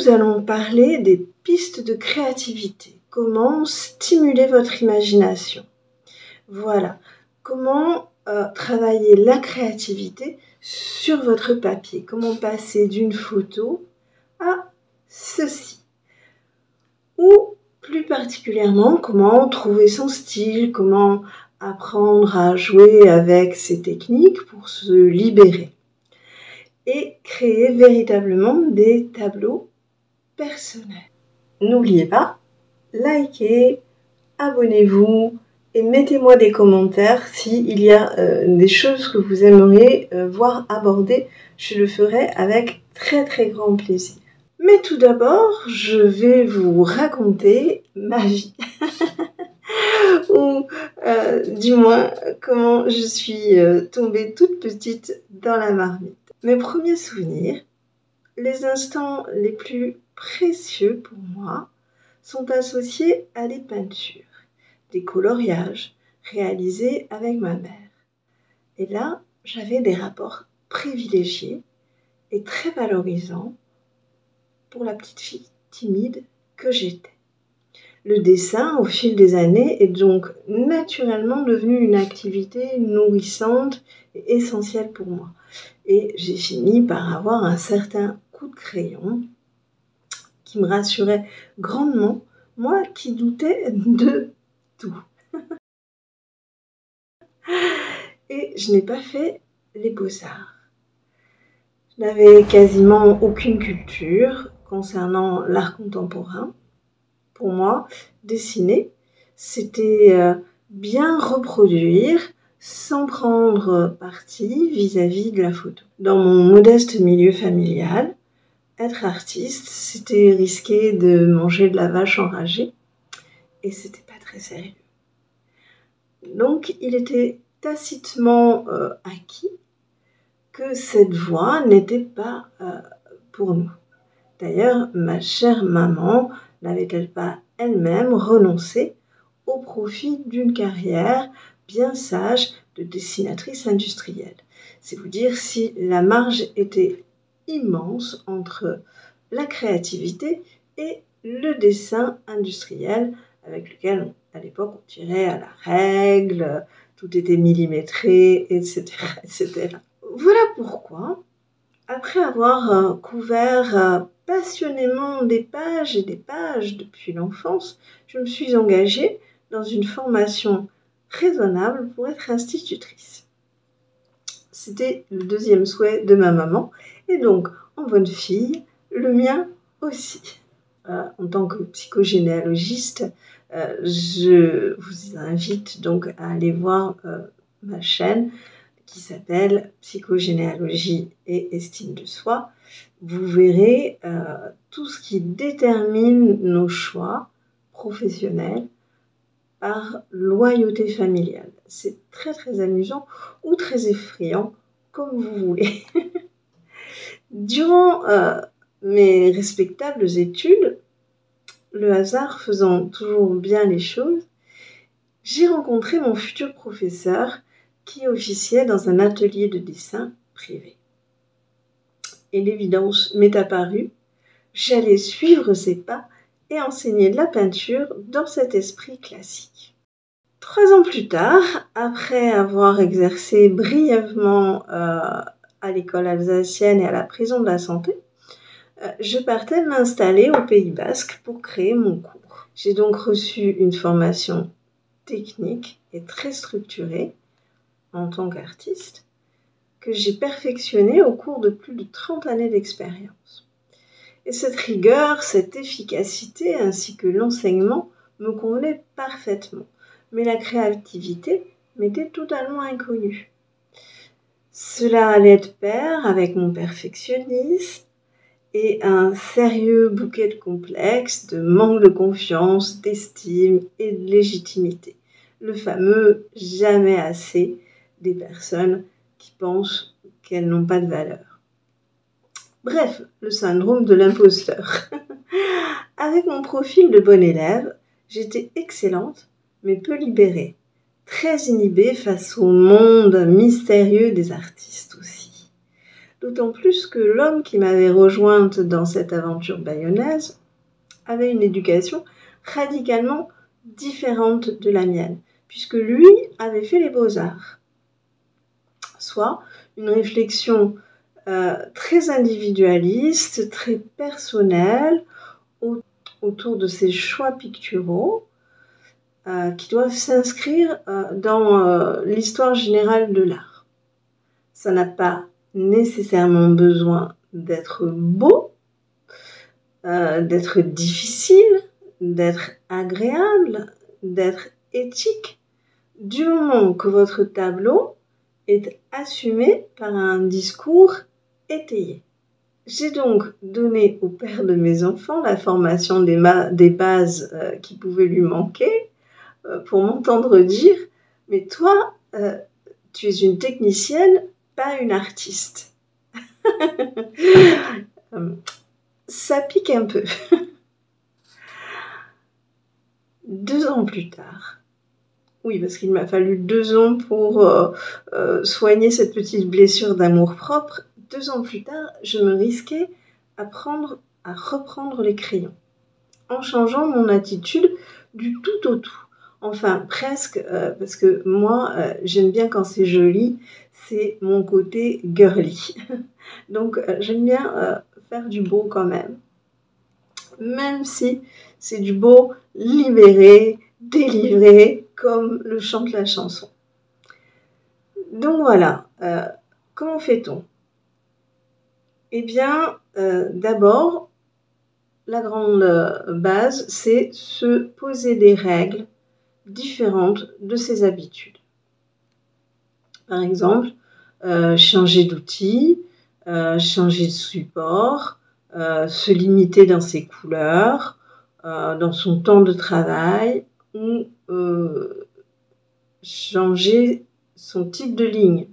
nous allons parler des pistes de créativité. Comment stimuler votre imagination. Voilà, comment travailler la créativité sur votre papier. Comment passer d'une photo à ceci. Ou plus particulièrement, comment trouver son style, comment apprendre à jouer avec ces techniques pour se libérer. Et créer véritablement des tableaux personnels. N'oubliez pas, likez, abonnez-vous et mettez-moi des commentaires s'il y a des choses que vous aimeriez voir abordées. Je le ferai avec très très grand plaisir. Mais tout d'abord, je vais vous raconter ma vie. Ou du moins comment je suis tombée toute petite dans la marmite. Mes premiers souvenirs, les instants les plus précieux pour moi, sont associés à des peintures, des coloriages réalisés avec ma mère. Et là, j'avais des rapports privilégiés et très valorisants pour la petite fille timide que j'étais. Le dessin, au fil des années, est donc naturellement devenu une activité nourrissante et essentielle pour moi. Et j'ai fini par avoir un certain coup de crayon qui me rassurait grandement, moi qui doutais de tout. Et je n'ai pas fait les beaux-arts. Je n'avais quasiment aucune culture concernant l'art contemporain. Pour moi, dessiner, c'était bien reproduire sans prendre parti vis-à-vis de la photo. Dans mon modeste milieu familial, être artiste, c'était risquer de manger de la vache enragée et c'était pas très sérieux. Donc, il était tacitement acquis que cette voie n'était pas pour nous. D'ailleurs, ma chère maman n'avait-elle pas elle-même renoncé au profit d'une carrière bien sage de dessinatrice industrielle? C'est vous dire si la marge était immense entre la créativité et le dessin industriel avec lequel, à l'époque, on tirait à la règle, tout était millimétré, etc., etc. Voilà pourquoi, après avoir couvert passionnément des pages et des pages depuis l'enfance, je me suis engagée dans une formation raisonnable pour être institutrice. C'était le deuxième souhait de ma maman, et donc, en bonne fille, le mien aussi. En tant que psychogénéalogiste, je vous invite donc à aller voir ma chaîne qui s'appelle Psychogénéalogie et estime de soi. Vous verrez tout ce qui détermine nos choix professionnels par loyauté familiale. C'est très très amusant ou très effrayant, comme vous voulez. Durant mes respectables études, le hasard faisant toujours bien les choses, j'ai rencontré mon futur professeur qui officiait dans un atelier de dessin privé. Et l'évidence m'est apparue, j'allais suivre ses pas et enseigner de la peinture dans cet esprit classique. 3 ans plus tard, après avoir exercé brièvement à l'école alsacienne et à la prison de la Santé, je partais m'installer au Pays Basque pour créer mon cours. J'ai donc reçu une formation technique et très structurée en tant qu'artiste, que j'ai perfectionnée au cours de plus de 30 années d'expérience. Et cette rigueur, cette efficacité ainsi que l'enseignement me convenaient parfaitement, mais la créativité m'était totalement inconnue. Cela allait de pair avec mon perfectionnisme et un sérieux bouquet de complexes, de manque de confiance, d'estime et de légitimité. Le fameux « jamais assez » des personnes qui pensent qu'elles n'ont pas de valeur. Bref, le syndrome de l'imposteur. Avec mon profil de bonne élève, j'étais excellente, mais peu libérée, très inhibée face au monde mystérieux des artistes aussi. d'autant plus que l'homme qui m'avait rejointe dans cette aventure bayonnaise avait une éducation radicalement différente de la mienne, puisque lui avait fait les beaux-arts, soit une réflexion très individualiste, très personnelle, autour de ses choix picturaux, qui doivent s'inscrire dans l'histoire générale de l'art. Ça n'a pas nécessairement besoin d'être beau, d'être difficile, d'être agréable, d'être éthique, du moment que votre tableau est assumé par un discours étayé. J'ai donc donné au père de mes enfants la formation des bases qui pouvaient lui manquer pour m'entendre dire « Mais toi, tu es une technicienne, pas une artiste. » Ça pique un peu. 2 ans plus tard, oui, parce qu'il m'a fallu 2 ans pour soigner cette petite blessure d'amour-propre. 2 ans plus tard, je me risquais à reprendre les crayons, en changeant mon attitude du tout au tout. Enfin, presque, parce que moi, j'aime bien quand c'est joli, c'est mon côté girly. Donc, j'aime bien faire du beau quand même si c'est du beau libéré, délivré, comme le chante la chanson. Donc voilà, comment fait-on? Eh bien, d'abord, la grande base, c'est se poser des règles différentes de ses habitudes. Par exemple, changer d'outil, changer de support, se limiter dans ses couleurs, dans son temps de travail, ou changer son type de ligne.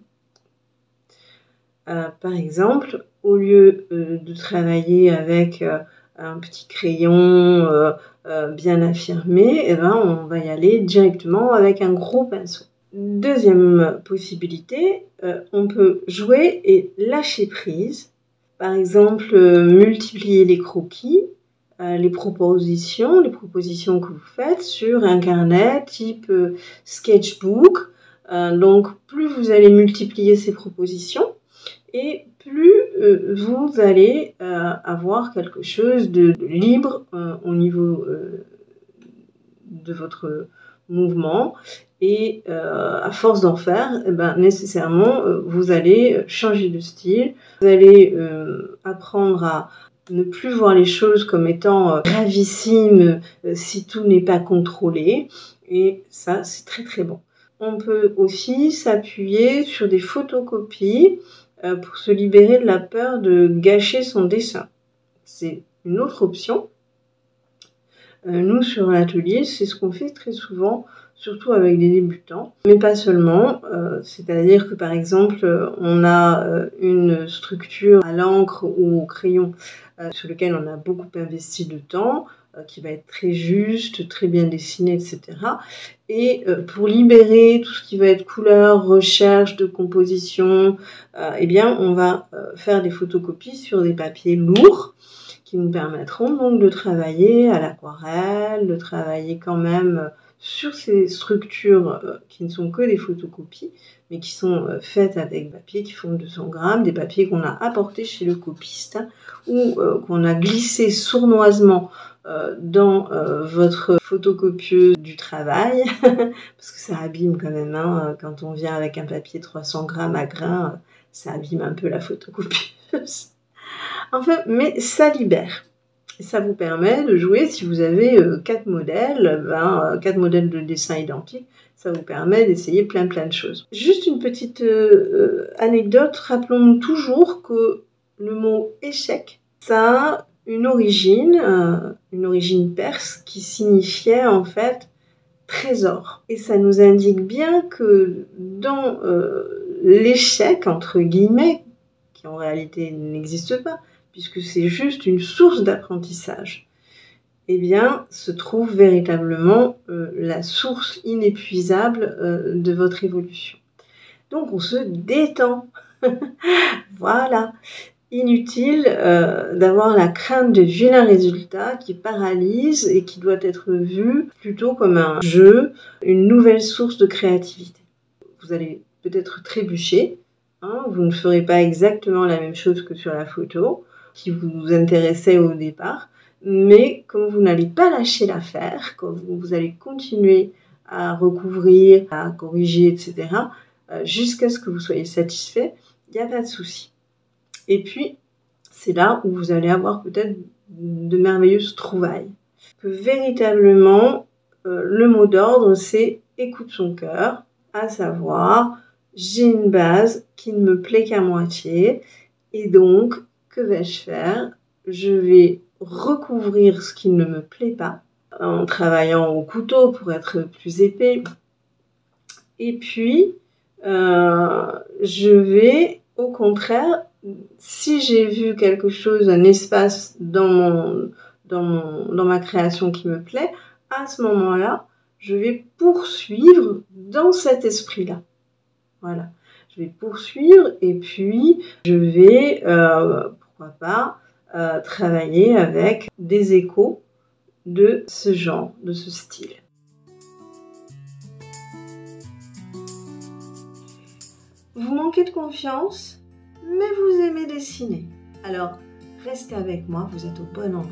Par exemple, au lieu de travailler avec un petit crayon bien affirmé, eh ben, on va y aller directement avec un gros pinceau. Deuxième possibilité, on peut jouer et lâcher prise. Par exemple, multiplier les croquis, les propositions que vous faites sur un carnet type sketchbook. Donc, plus vous allez multiplier ces propositions, et plus vous allez avoir quelque chose de libre au niveau de votre mouvement. Et à force d'en faire, eh ben, nécessairement, vous allez changer de style. Vous allez apprendre à ne plus voir les choses comme étant gravissimes si tout n'est pas contrôlé. Et ça, c'est très très bon. On peut aussi s'appuyer sur des photocopies pour se libérer de la peur de gâcher son dessin. C'est une autre option. Nous, sur l'atelier, c'est ce qu'on fait très souvent, surtout avec des débutants, mais pas seulement. C'est-à-dire que, par exemple, on a une structure à l'encre ou au crayon sur lequel on a beaucoup investi de temps, qui va être très juste, très bien dessiné, etc. Et pour libérer tout ce qui va être couleur, recherche de composition, eh bien, on va faire des photocopies sur des papiers lourds qui nous permettront donc de travailler à l'aquarelle, de travailler quand même sur ces structures qui ne sont que des photocopies, mais qui sont faites avec des papiers qui font 200 grammes, des papiers qu'on a apportés chez le copiste ou qu'on a glissés sournoisement dans votre photocopieuse du travail, parce que ça abîme quand même, hein, quand on vient avec un papier 300 grammes à grain, ça abîme un peu la photocopieuse. Enfin, mais ça libère. Ça vous permet de jouer, si vous avez 4 modèles, 4 modèles de dessin identiques, ça vous permet d'essayer plein de choses. Juste une petite anecdote, rappelons-nous toujours que le mot échec, ça a une origine perse qui signifiait en fait trésor. Et ça nous indique bien que dans l'échec, entre guillemets, qui en réalité n'existe pas, puisque c'est juste une source d'apprentissage, eh bien, se trouve véritablement la source inépuisable de votre évolution. Donc, on se détend. Voilà. Inutile d'avoir la crainte de vilains résultats qui paralyse et qui doit être vu plutôt comme un jeu, une nouvelle source de créativité. Vous allez peut-être trébucher, hein, vous ne ferez pas exactement la même chose que sur la photo qui vous intéressait au départ, mais comme vous n'allez pas lâcher l'affaire, quand vous allez continuer à recouvrir, à corriger, etc., jusqu'à ce que vous soyez satisfait, il n'y a pas de souci. Et puis, c'est là où vous allez avoir peut-être de merveilleuses trouvailles. Que véritablement, le mot d'ordre, c'est « écoute son cœur », à savoir « j'ai une base qui ne me plaît qu'à moitié, et donc, que vais-je faire? Je vais recouvrir ce qui ne me plaît pas, en travaillant au couteau pour être plus épais, et puis, je vais, au contraire, si j'ai vu quelque chose, un espace dans ma création qui me plaît, à ce moment-là, je vais poursuivre dans cet esprit-là. Voilà. Je vais poursuivre et puis je vais, pourquoi pas, travailler avec des échos de ce genre, de ce style. Vous manquez de confiance, mais vous aimez dessiner. Alors, restez avec moi, vous êtes au bon endroit.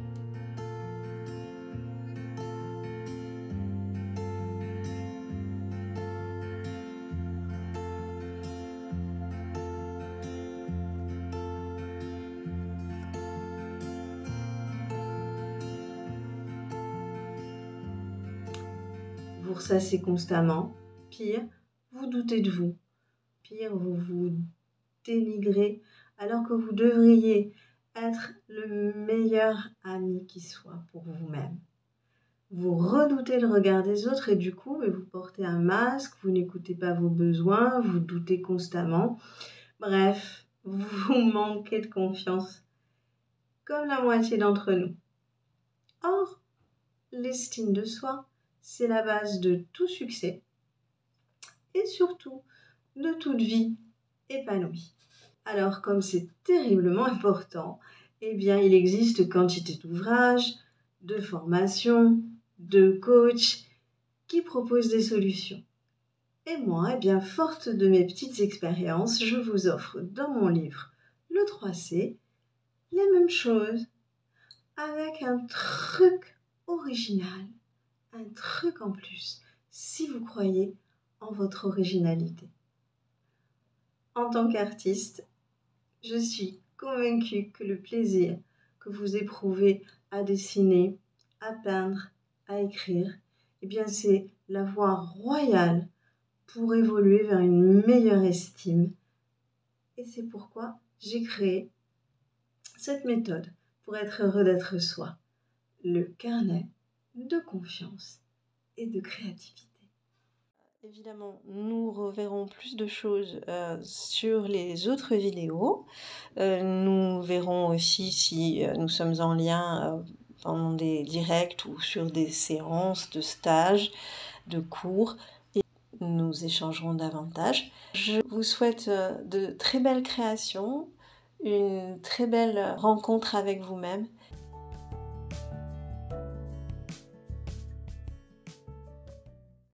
Vous ressassez constamment. Pire, vous doutez de vous. Pire, vous vous dénigrez alors que vous devriez être le meilleur ami qui soit pour vous-même. Vous redoutez le regard des autres et du coup, vous portez un masque, vous n'écoutez pas vos besoins, vous doutez constamment. Bref, vous manquez de confiance, comme la moitié d'entre nous. Or, l'estime de soi, c'est la base de tout succès et surtout de toute vie épanouie. Alors, comme c'est terriblement important, eh bien, il existe quantité d'ouvrages, de formations, de coachs qui proposent des solutions. Et moi, eh bien, forte de mes petites expériences, je vous offre dans mon livre Le 3C les mêmes choses avec un truc original, un truc en plus, si vous croyez en votre originalité. En tant qu'artiste, je suis convaincue que le plaisir que vous éprouvez à dessiner, à peindre, à écrire, eh bien c'est la voie royale pour évoluer vers une meilleure estime. Et c'est pourquoi j'ai créé cette méthode pour être heureux d'être soi, le carnet de confiance et de créativité. Évidemment, nous reverrons plus de choses sur les autres vidéos. Nous verrons aussi si nous sommes en lien pendant des directs ou sur des séances de stages, de cours. Et nous échangerons davantage. Je vous souhaite de très belles créations, une très belle rencontre avec vous-même